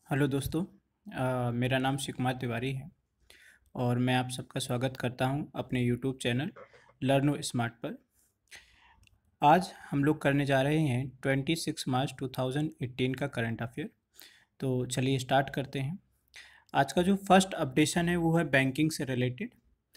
Hello दोस्तों। मेरा नाम शिव कुमार तिवारी है और मैं आप सबका स्वागत करता हूं अपने यूट्यूब चैनल लर्नो स्मार्ट पर। आज हम लोग करने जा रहे हैं 26 मार्च 2018 का करंट अफेयर। तो चलिए स्टार्ट करते हैं। आज का जो फर्स्ट अपडेशन है वो है बैंकिंग से रिलेटेड।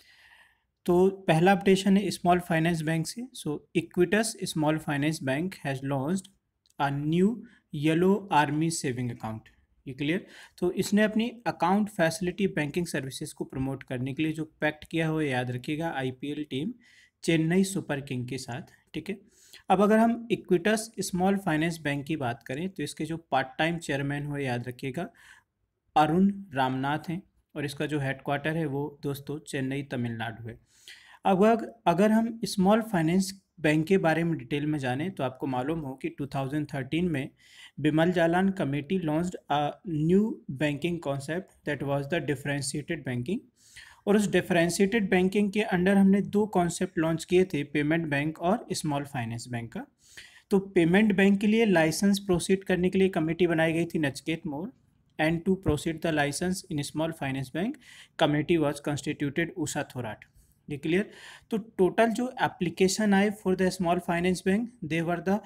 तो पहला अपडेशन है स्मॉल फाइनेंस बैंक से। Equitas small finance bank has launched a new yellow army saving account. ये क्लियर। तो इसने अपनी अकाउंट फैसिलिटी बैंकिंग सर्विसेज को प्रमोट करने के लिए जो पैक्ट किया हो याद रखिएगा IPL team Chennai super king के साथ। ठीक है। अब अगर हम इक्विटस स्मॉल फाइनेंस बैंक की बात करें तो इसके जो पार्ट टाइम चेयरमैन हो याद रखिएगा अरुण रामनाथ हैं और इसका जो हेडक्वार्टर है वो दोस्तों चेन्नई तमिलनाडु है। अब अगर हम स्मॉल फाइनेंस बैंक के बारे में डिटेल में जानें तो आपको मालूम हो कि 2013 में Bimal Jalan committee launched a new banking concept that was the differentiated banking. और उस डिफरेंशिएटेड बैंकिंग के अंडर हमने दो कॉन्सेप्ट लॉन्च किए थे, पेमेंट बैंक और स्मॉल फाइनेंस बैंक का। तो पेमेंट बैंक के लिए लाइसेंस प्रोसीड करने के लिए कमेटी बनाई गई थी Nachiket Mor, and to proceed the licence in small finance bank committee was constituted Usha Thorat. ये क्लियर। तो टोटल जो एप्लीकेशन आए for the small finance bank they were the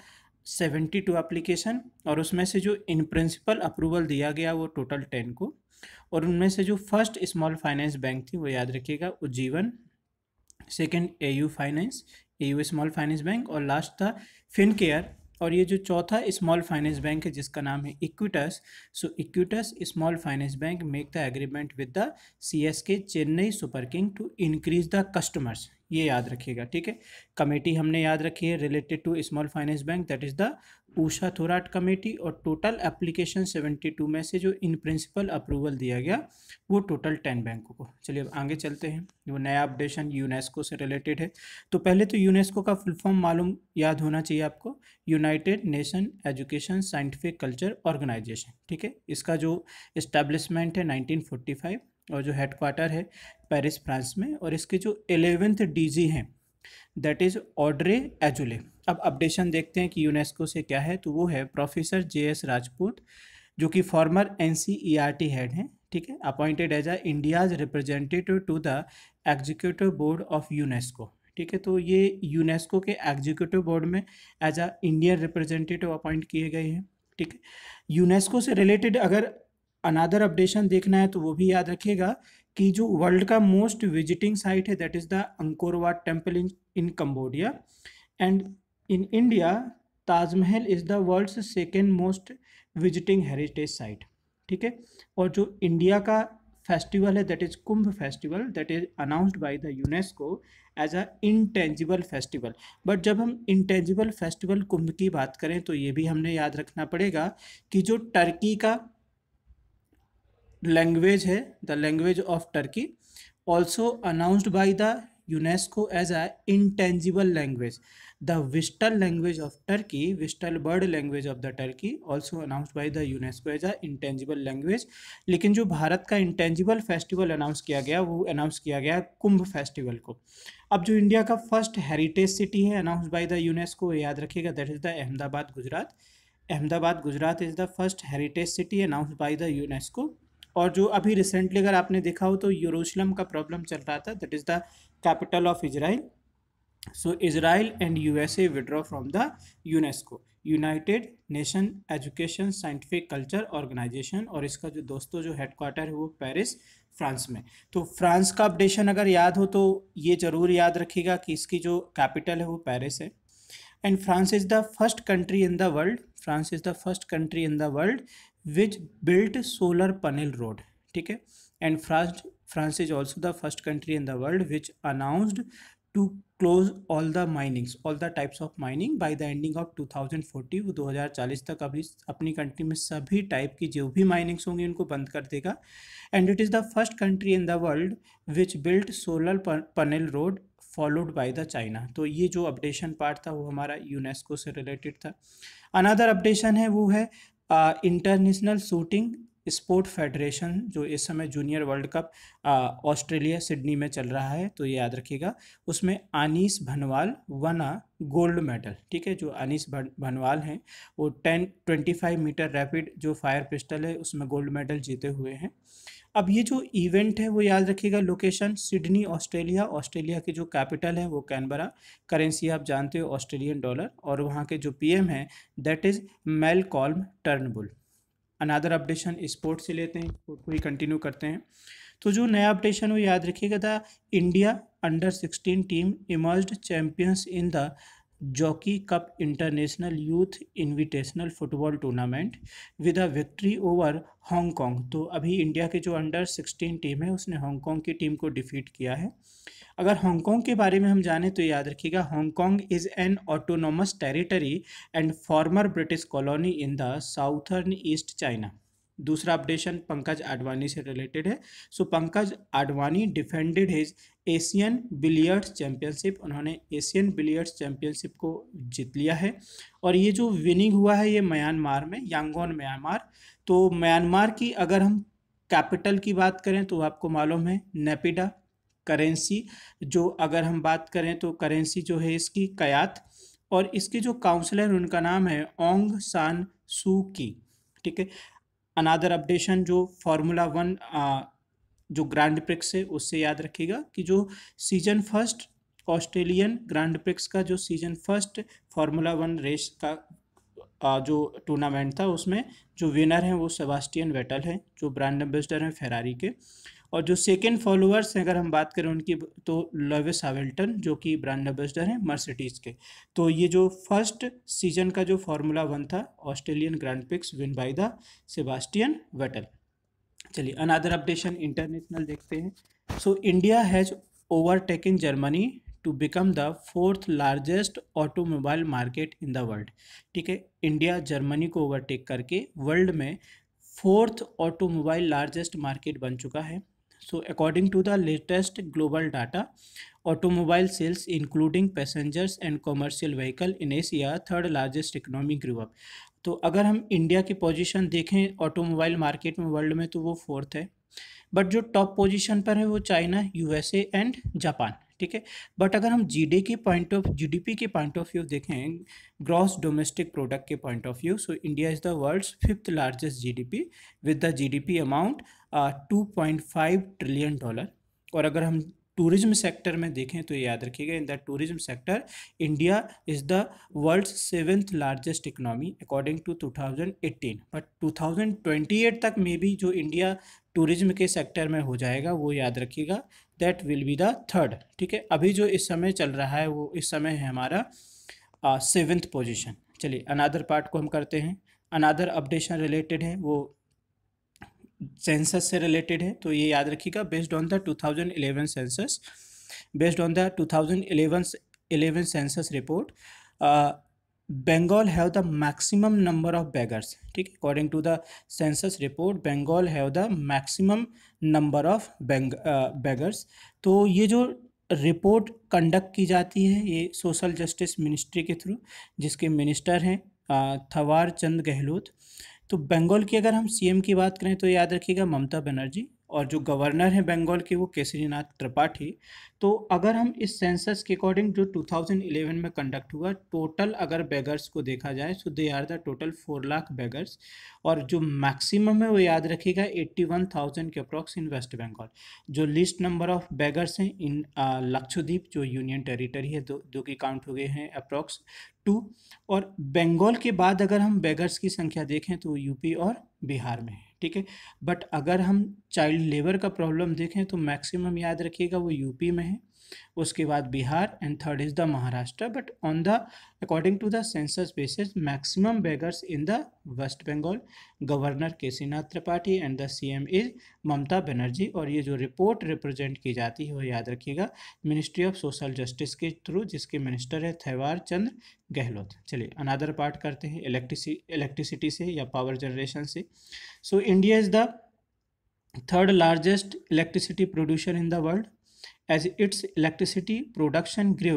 72 application, और उसमें से जो इन प्रिंसिपल अप्रूवल दिया गया वो टोटल 10 को। और उनमें से जो फर्स्ट स्मॉल फाइनेंस बैंक थी वो याद रखिएगा Ujjivan, second AU finance, AU small finance bank, और लास्ट था फिनकेयर। और ये जो चौथा स्मॉल फाइनेंस बैंक है जिसका नाम है Equitas. Equitas small finance bank make the agreement with the CSK Chennai super king to increase the customers. ये याद रखिएगा। ठीक है। कमेटी हमने याद रखी है related to small finance bank, that is the Usha Thorat committee. और टोटल एप्लीकेशन 72 में से जो इन प्रिंसिपल अप्रूवल दिया गया वो टोटल 10 बैंकों को। चलिए अब आगे चलते हैं। वो नया अपडेशन यूनेस्को से रिलेटेड है। तो पहले तो यूनेस्को का फुल फॉर्म मालूम याद होना चाहिए आपको, united nation education scientific culture organisation. ठीक है। इसका जो इस्टेब्लिशमेंट है 1945 और जो हेडक्वार्टर है पेरिस फ्रांस में, और इसके जो 11th डीजी हैं दैट इज ऑड्रे एजुले। अब अपडेशन देखते हैं कि यूनेस्को से क्या है। तो वो है प्रोफेसर JS राजपूत, जो कि फॉर्मर NCERT हेड हैं। ठीक है। Appointed as a India's representative to the executive board of UNESCO. ठीक है। तो ये यूनेस्को के एग्जीक्यूटिव बोर्ड में as a Indian representative appoint किए गए हैं। ठीक है। यूनेस्को से रिलेटेड अगर अनादर अपडेशन देखना है तो वो भी याद रखिएगा कि जो वर्ल्ड का मोस्ट विजिटिंग साइट है that is the Angkor Wat temple in Cambodia, and in India Taj Mahal is the world's second most visiting heritage site. ठीक है। और जो इंडिया का फेस्टिवल है that is Kumbh festival, that is announced by the UNESCO as a intangible festival. But जब हम intangible festival कुंभ की बात करें तो ये भी हमने याद रखना पड़ेगा कि जो टर्की का लैंग्वेज है, the language of Turkey also announced by the UNESCO as a intangible language. The whistle language of Turkey, whistle bird language of the Turkey also announced by the UNESCO as a intangible language. लेकिन जो भारत का intangible festival announce किया गया वो announce किया गया कुंभ festival को। अब जो इंडिया का फर्स्ट हेरिटेज सिटी है अनाउंस्ड बाय द यूनेस्को, याद रखिएगा that is the Ahmedabad Gujarat. Ahmedabad Gujarat is the first heritage city announced by the UNESCO. और जो अभी रिसेंटली अगर आपने देखा हो तो यरूशलेम का प्रॉब्लम चल रहा था, that is the capital of Israel. So Israel and USA withdraw from the UNESCO, united nation education scientific culture organisation. और इसका जो दोस्तों जो हेडक्वार्टर है वो पेरिस फ्रांस में। तो फ्रांस का अपडेशन अगर याद हो तो ये जरूर याद रखिएगा कि इसकी जो कैपिटल है वो पेरिस है। And France is the first country in the world, France is the first country in the world which built solar panel road. ठीक है। And France is also the first country in the world which announced to close all the minings, all the types of mining by the ending of 2040। वो 2040 तक अभी अपनी country में सभी type की जो भी माइनिंग्स होंगी उनको बंद कर देगा। And it is the first country in the world which built solar panel road followed by the China. तो ये जो अपडेशन पार्ट था वो हमारा यूनेस्को से रिलेटेड था। अनदर अपडेशन है वो है इंटरनेशनल शूटिंग स्पोर्ट फेडरेशन जो इस समय junior world cup Australia Sydney में चल रहा है, तो ये याद रखिएगा, उसमें Anish Bhanwal won a gold medal. ठीक है, जो अनीस भनवाल हैं वो 25 मीटर रैपिड जो फायर पिस्टल है उसमें गोल्ड मेडल जीते हुए हैं। अब ये जो इवेंट है वो याद रखिएगा, लोकेशन सिडनी ऑस्ट्रेलिया, ऑस्ट्रेलिया की जो कैपिटल है वो कैनबरा, करेंसी आप जानते हो ऑस्ट्रेलियन डॉलर, और वहाँ के जो पीएम है that is Malcolm Turnbull. Another updation sport से लेते हैं, स्पोर्ट को ही कंटिन्यू करते हैं। तो जो नया अपडेशन वो याद रखिएगा था, India under 16 team emerged champions in the jockey cup international youth invitational football tournament with a victory over Hong Kong. तो अभी इंडिया के जो अंडर 16 टीम है उसने हांगकांग की टीम को डिफीट किया है। अगर हांगकांग के बारे में हम जानें तो याद रखिएगा, Hong Kong is an autonomous territory and former British colony in the southern east China. दूसरा अपडेशन पंकज आडवाणी से रिलेटेड है। So Pankaj Advani defended his Asian billiards championship, उन्होंने एशियन बिलियर्ड्स चैंपियनशिप को जीत लिया है, और ये जो विनिंग हुआ है ये म्यांमार में, यांगोन म्यांमार। तो म्यांमार की अगर हम कैपिटल की बात करें तो आपको मालूम है नेपिडा। करेंसी जो अगर हम बात करें तो करेंसी जो है इसकी कयात, और इसके जो काउंसलर उनका नाम है ओंग सान सू की। ठीक है, अनादर अपडेशन जो फार्मूला 1 जो ग्रैंड प्रिक्स है उससे याद रखिएगा कि जो season first Australian grand prix का जो सीजन फर्स्ट फार्मूला 1 रेस का जो टूर्नामेंट था उसमें जो विनर हैं वो सेबास्टियन वेटल हैं, जो ब्रांड एम्बेसडर हैं फेरारी के, और जो सेकेंड फॉलोअर्स हैं अगर हम बात करें उनकी तो लुइस हैमिल्टन जो कि ब्रांड एम्बेसडर हैं मर्सिडीज़ के। तो ये जो फर्स्ट सीजन का जो फार्मूला 1 था Australian grand prix win by the Sebastian Vettel. चलिए अनदर अपडेशन इंटरनेशनल देखते हैं। So India has overtaken Germany to become the 4th largest automobile market in the world. ठीक है, इंडिया जर्मनी को overtake करके वर्ल्ड में 4th automobile largest market बन चुका है। So according to the latest global data, automobile sales including passengers and commercial vehicle in Asia 3rd largest economy grew up. तो अगर हम इंडिया की पोजीशन देखें ऑटोमोबाइल मार्केट में वर्ल्ड में तो वो 4th है, बट जो टॉप पोजीशन पर है वो चाइना, यूएसए एंड जापान। ठीक है, बट अगर हम जीडीपी के पॉइंट ऑफ व्यू देखें, ग्रॉस डोमेस्टिक प्रोडक्ट के point of view, so India is the world's 5th largest GDP with the GDP amount $2.5 trillion. और अगर हम टूरिज्म सेक्टर में देखें तो याद रखिएगा, in the tourism sector India is the world's 7th largest economy according to 2018, but 2028 तक में भी जो इंडिया टूरिज्म के सेक्टर में हो जाएगा वो याद रखिएगा that will be the 3rd। ठीक है, अभी जो इस समय चल रहा है वो इस समय है हमारा 7th पोजीशन। चलिए अनादर पार्ट को हम करते हैं। अनादर अपडेशन रिलेटेड है वो सेंसस से रिलेटेड है, तो ये याद रखिएगा, based on the 2011 census, based on the 2011 census report, Bengal have the maximum number of beggars. ठीक है, according to the census report Bengal have the maximum number of beggars. तो ये जो रिपोर्ट कंडक्ट की जाती है ये सोशल जस्टिस मिनिस्ट्री के थ्रू, जिसके मिनिस्टर हैं थवार चंद गहलोत। तो बंगाल की अगर हम सीएम की बात करें तो याद रखिएगा ममता बनर्जी, और जो गवर्नर हैं बंगाल के वो केसरीनाथ त्रिपाठी। तो अगर हम इस सेंसस के अकॉर्डिंग जो 2011 में कंडक्ट हुआ, टोटल अगर बेगर्स को देखा जाए so they are the total 4 lakh beggars, और जो मैक्सिमम है वो याद रखिएगा 81,000 के अप्रॉक्स इन वेस्ट बंगाल। जो लिस्ट नंबर ऑफ बेगर्स हैं इन लक्षद्वीप जो यूनियन टेरिटरी है, दो की काउंट हो गए हैं अप्रॉक्स 2, और बंगाल के बाद अगर हम बेगर्स की संख्या देखें तो यूपी और बिहार में है। ठीक है, बट अगर हम चाइल्ड लेबर का प्रॉब्लम देखें तो मैक्सिमम याद रखिएगा वो यूपी में है, उसके बाद Bihar and 3rd is the Maharashtra, but on the according to the census basis maximum beggars in the west Bengal, governor Keshari Nath Tripathi and the CM is Mamata Banerjee. और ये जो रिपोर्ट रिप्रेजेंट की जाती है वो याद रखिएगा मिनिस्ट्री ऑफ सोशल जस्टिस के थ्रू, जिसके मिनिस्टर है थेवार चंद गहलोत। चलिए अनदर पार्ट करते हैं इलेक्ट्रिसिटी से या पावर जनरेशन से। So India is the 3rd largest electricity producer in the world as its electricity production grew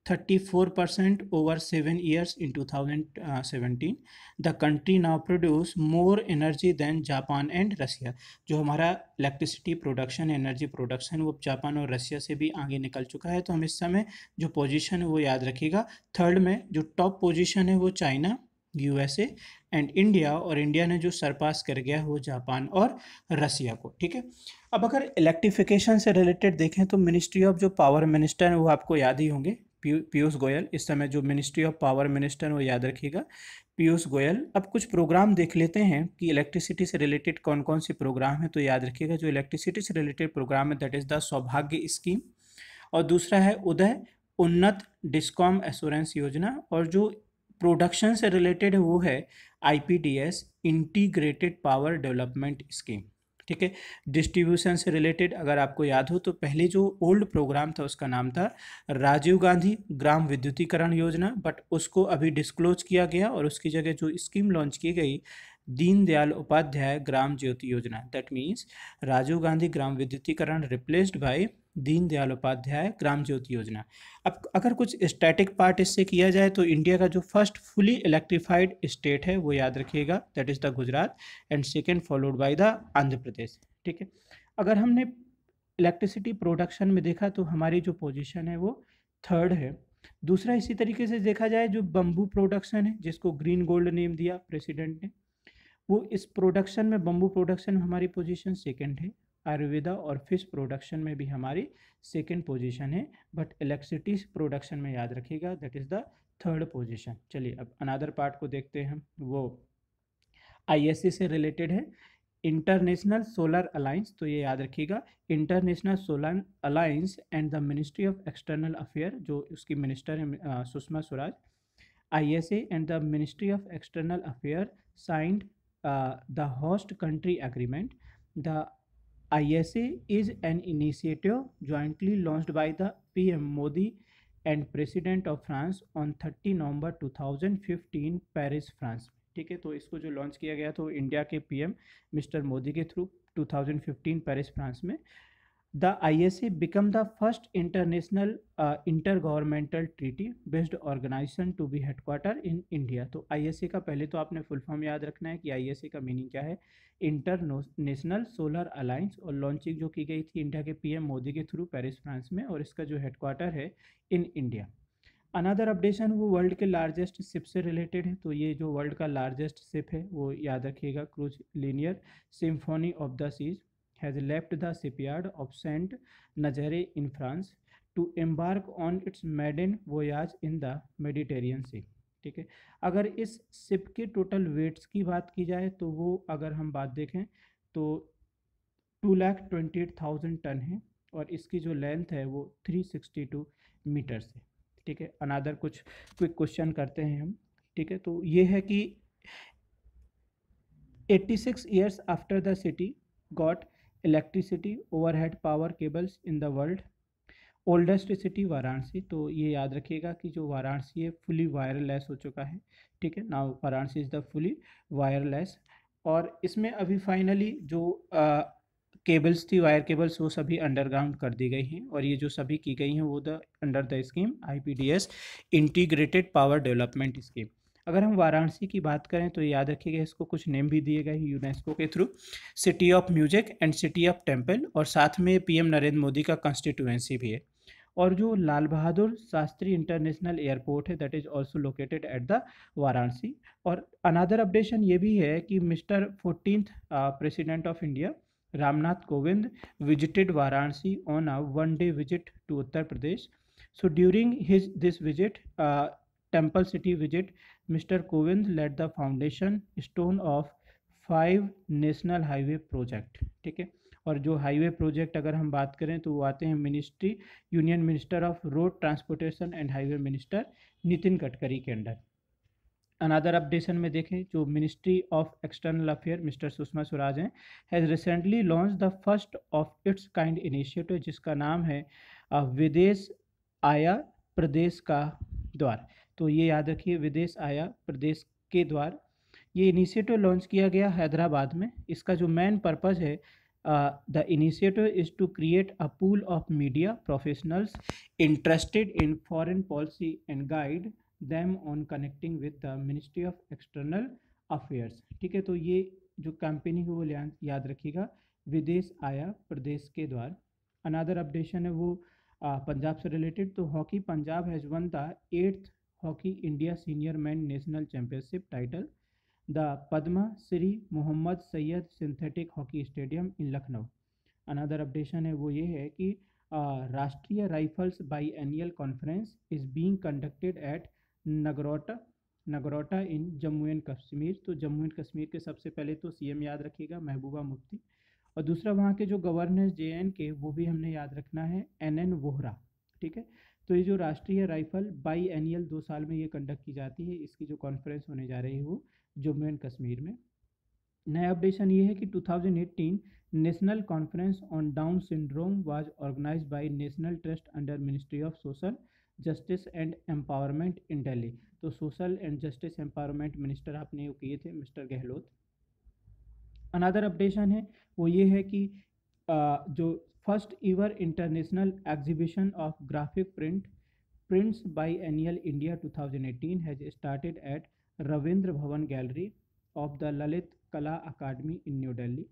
34% over 7 years in 2017. The country now produce more energy than Japan and Russia. जो हमारा electricity production, energy production, वो Japan और Russia से भी आगे निकल चुका है। तो हम इस समय जो पोजीशन है वो याद रखिएगा। थर्ड में जो टॉप पोजीशन है वो चाइना, यूएसए एंड इंडिया, और इंडिया ने जो सरपास कर गया है वो जापान और रसिया को। ठीक है, अब अगर इलेक्ट्रिफिकेशन से रिलेटेड देखें तो मिनिस्ट्री ऑफ जो पावर मिनिस्टर है वो आपको याद ही होंगे, पीयूष गोयल। इस समय जो मिनिस्ट्री ऑफ पावर मिनिस्टर वो याद रखिएगा, पीयूष गोयल। अब कुछ प्रोग्राम देख लेते हैं कि इलेक्ट्रिसिटी से रिलेटेड कौन कौन से प्रोग्राम है। तो याद रखिएगा जो इलेक्ट्रिसिटी से रिलेटेड प्रोग्राम है that is the Saubhagya scheme, और दूसरा है उदय उन्नत डिस्कॉम एश्योरेंस योजना, और जो प्रोडक्शन से रिलेटेड है वो है IPDS, integrated power development scheme. ठीक है, डिस्ट्रीब्यूशन से रिलेटेड अगर आपको याद हो तो पहले जो ओल्ड प्रोग्राम था उसका नाम था राजीव गांधी ग्राम विद्युतीकरण योजना, बट उसको अभी डिस्क्लोज किया गया और उसकी जगह जो स्कीम लॉन्च की गई Deendayal Upadhyay Gram Jyoti Yojana. That means Rajiv Gandhi Gram Vidyutikaran replaced by Deendayal Upadhyay Gram Jyoti Yojana. अब अगर कुछ स्टैटिक पार्ट इससे किया जाए तो इंडिया का जो फर्स्ट फुली इलेक्ट्रिफाइड स्टेट है वो याद रखिएगा, that is the Gujarat, and second followed by the Andhra Pradesh. ठीक है, अगर हमने इलेक्ट्रिसिटी प्रोडक्शन में देखा तो हमारी जो पोजीशन है वो थर्ड है। दूसरा इसी तरीके से देखा जाए जो बम्बू प्रोडक्शन है जिसको ग्रीन गोल्ड नेम दिया प्रेसिडेंट ने, वो इस प्रोडक्शन में, बम्बू प्रोडक्शन में हमारी पोजीशन सेकंड है। आयुर्वेदा और फिश प्रोडक्शन में भी हमारी सेकंड पोजीशन है, बट इलेक्ट्रिसिटी प्रोडक्शन में याद रखिएगा that is the third position. चलिए अब अनदर पार्ट को देखते हैं, वो आईएसए से रिलेटेड है, इंटरनेशनल सोलर अलायंस। तो ये याद रखिएगा, international solar alliance and the ministry of external affair, जो उसकी मिनिस्टर है Sushma Swaraj. ISA and the Ministry of External Affairs signed the host country agreement. The ISA is an initiative jointly launched by the PM Modi and President of France on 30 November 2015 Paris, France. ठीक है, तो इसको जो launch किया गया तो India के PM mister Modi के थ्रू 2015 पेरिस, फ्रांस में। The ISA became the first international intergovernmental treaty based organization to be headquartered in India। तो ISA का पहले तो आपने फुल फॉर्म याद रखना है कि ISA का मीनिंग क्या है, इंटरनेशनल सोलर अलायंस, और लॉन्चिंग जो की गई थी इंडिया के PM मोदी के थ्रू पेरिस, फ्रांस में, और इसका जो हेडक्वार्टर है इन इंडिया। अनदर अपडेशन वो वर्ल्ड के लार्जेस्ट शिप से रिलेटेड है। तो ये जो वर्ल्ड का लार्जेस्ट शिप है वो याद रखिएगा, cruise liner symphony of the seas has left the shipyard of Saint Nazaire in France to embark on its maiden voyage in the Mediterranean Sea। ठीक है, अगर इस शिप के टोटल वेट्स की बात की जाए तो वो, अगर हम बात देखें तो 2,28,000 टन है, और इसकी जो लेंथ है वो 362 मीटर्स है। ठीक है, अनदर कुछ क्विक क्वेश्चन करते हैं हम। ठीक है, तो ये है कि 86 years after the city got electricity overhead power cables in the world, oldest city Varanasi. तो ये याद रखिएगा कि जो वाराणसी है फुली वायरलेस हो चुका है। ठीक है, now Varanasi is the fully wireless, और इसमें अभी फाइनली जो केबल्स थी, वायर केबल्स, वो सभी अंडरग्राउंड कर दी गई हैं, और ये जो सभी की गई हैं वो under the scheme IPDS, integrated power development scheme. अगर हम वाराणसी की बात करें तो याद रखिएगा इसको कुछ नेम भी दिए गए यूनेस्को के through, city of music and city of temple, और साथ में PM नरेंद्र मोदी का कंस्टिट्यूएंसी भी है। और जो लाल बहादुर शास्त्री इंटरनेशनल एयरपोर्ट है that is also located at the Varanasi. और अनदर अपडेशन ये भी है कि mister 14th president of India Ramnath Kovind visited Varanasi on a one-day visit to Uttar Pradesh. So during this visit, temple city visit, Mr. Kovind led the foundation stone of 5 national highway project. ठीक है, और जो highway project अगर हम बात करें तो वो आते हैं ministry, union minister of road transportation and highway minister Nitin Gadkari के अंडर। अनदर अपडेशन में देखें, जो ministry of external affair mister Sushma Swaraj हैं, has recently launch the first of its kind initiative, जिसका नाम है विदेश आया प्रदेश का द्वार। तो ये याद रखिए, विदेश आया प्रदेश के द्वार। ये इनिशिएटिव लॉन्च किया गया हैदराबाद में। इसका जो मेन पर्पज़ है The initiative is to create a pool of media professionals interested in foreign policy and guide them on connecting with the Ministry of External Affairs. ठीक है, तो ये जो कैंपेनिंग है वो याद रखिएगा, विदेश आया प्रदेश के द्वार। अनदर अपडेशन है वो पंजाब से रिलेटेड। तो hockey Punjab has won the 8th hockey India senior man national championship title the Padma Shri Mohammad Syed synthetic hockey stadium in Lucknow. Another updation है वो ये है कि Rashtriya rifles biannual conference is being conducted at Nagrota in Jammu and Kashmir. तो जम्मू एंड कश्मीर के सबसे पहले तो सीएम याद रखिएगा महबूबा मुफ्ती, और दूसरा वहाँ के जो गवर्नर JNK वो भी हमने याद रखना है NN वोहरा। ठीक है, तो ये जो राष्ट्रीय राइफल बाई एनुअल 2 साल में ये कंडक्ट की जाती है, इसकी जो कॉन्फ्रेंस होने जा रही है वो जम्मू एंड कश्मीर में। नया अपडेशन ये है कि 2018 national conference on down syndrome was organized by national trust under ministry of social justice and empowerment in Delhi. तो social and justice empowerment minister आपने वो किए थे मिस्टर गहलोत। अनदर अपडेशन है वो ये है कि जो first ever international exhibition of graphic prints by annual India 2018 has started at Ravindra Bhavan gallery of the Lalit Kala Akademi in New Delhi.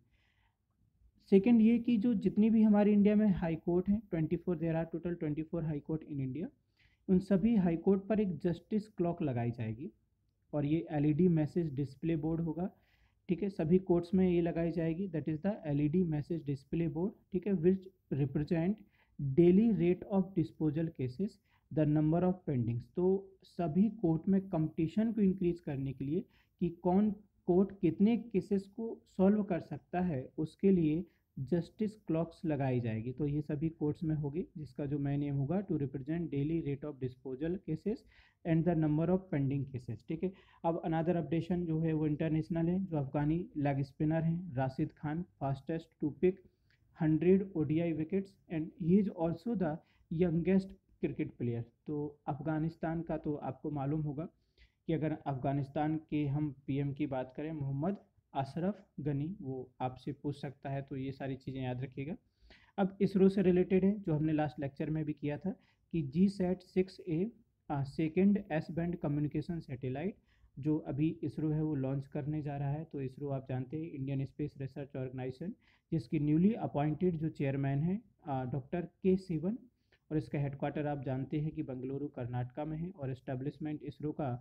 Second ये कि जो जितनी भी हमारे इंडिया में हाई कोर्ट हैं 24, there are total 24 high court in India, उन सभी हाई कोर्ट पर एक जस्टिस क्लॉक लगाई जाएगी और ये LED मैसेज डिस्प्ले बोर्ड होगा। ठीक है, सभी कोर्ट्स में ये लगाई जाएगी, that is the LED message display board. ठीक है, which represent daily rate of disposal cases the number of pendings. तो सभी कोर्ट में कंपटीशन को इंक्रीज करने के लिए कि कौन कोर्ट कितने केसेस को सॉल्व कर सकता है, उसके लिए जस्टिस क्लॉक्स लगाई जाएगी। तो ये सभी कोर्ट्स में होगी, जिसका जो मेन एम होगा to represent daily rate of disposal cases and the number of pending cases. ठीक है, अब अनदर अपडेशन जो है वो इंटरनेशनल है। जो अफगानी लेग स्पिनर हैं Rashid Khan, fastest to pick 100 ODI wickets and he is also the youngest cricket player. तो अफगानिस्तान का तो आपको मालूम होगा कि अगर अफगानिस्तान के हम PM की बात करें मोहम्मद अशरफ गनी, वो आपसे पूछ सकता है, तो ये सारी चीज़ें याद रखिएगा। अब इसरो से रिलेटेड है, जो हमने लास्ट लेक्चर में भी किया था कि GSAT-6A second S band communication satellite जो अभी इसरो है वो लॉन्च करने जा रहा है। तो इसरो आप जानते हैं इंडियन स्पेस रिसर्च ऑर्गेनाइजेशन, जिसकी न्यूली अपॉइंटेड जो चेयरमैन है डॉक्टर K Sivan, और इसका हेडक्वार्टर आप जानते हैं कि बेंगलुरु कर्नाटका में है और एस्टेब्लिशमेंट इसरो का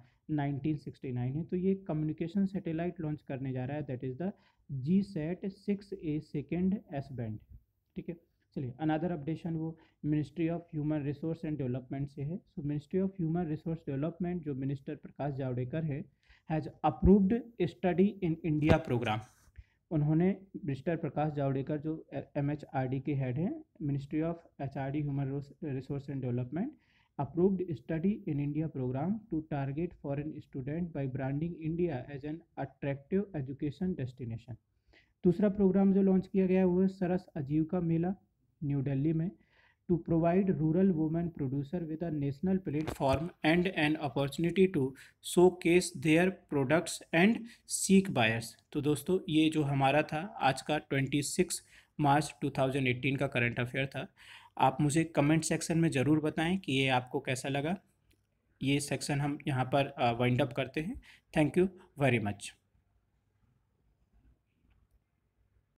1969 है। तो ये कम्युनिकेशन सैटेलाइट लॉन्च करने जा रहा है, that is the GSAT-6A second S band. ठीक है, चलिए अनदर अपडेशन वो ministry of human resource and development से है। So ministry of human resource development जो मिनिस्टर प्रकाश जावड़ेकर है has approved study in India program. उन्होंने मिस्टर प्रकाश जावड़ेकर जो MHRD के हेड हैं, ministry of HRD human resource and development, approved study in India program to target foreign student by branding India as an attractive education destination. दूसरा program जो launch किया गया है वो है सरस आजीविका मेला न्यू दिल्ली में, to provide rural women producer with a national platform and an opportunity to showcase their products and seek buyers। तो दोस्तों ये जो हमारा था आज का 26 मार्च 2018 का करंट अफेयर था। आप मुझे कमेंट सेक्शन में ज़रूर बताएं कि ये आपको कैसा लगा। ये सेक्शन हम यहाँ पर वाइंड अप करते हैं। Thank you very much.